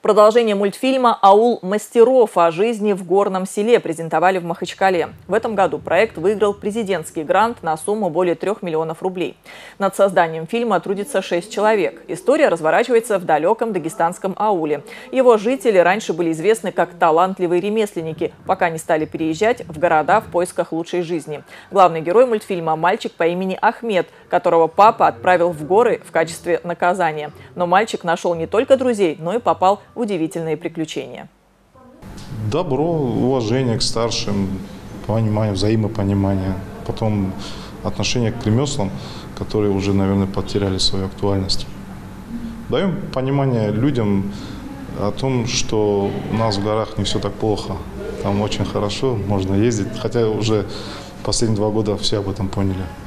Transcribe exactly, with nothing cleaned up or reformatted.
Продолжение мультфильма «Аул мастеров» о жизни в горном селе презентовали в Махачкале. В этом году проект выиграл президентский грант на сумму более трех миллионов рублей. Над созданием фильма трудится шесть человек. История разворачивается в далеком дагестанском ауле. Его жители раньше были известны как талантливые ремесленники, пока не стали переезжать в города в поисках лучшей жизни. Главный герой мультфильма – мальчик по имени Ахмед, которого папа отправил в горы в качестве наказания. Но мальчик нашел не только друзей, но и попал в удивительные приключения. Добро, уважение к старшим, понимание, взаимопонимание. Потом отношение к ремеслам, которые уже, наверное, потеряли свою актуальность. Даем понимание людям о том, что у нас в горах не все так плохо. Там очень хорошо, можно ездить. Хотя уже последние два года все об этом поняли.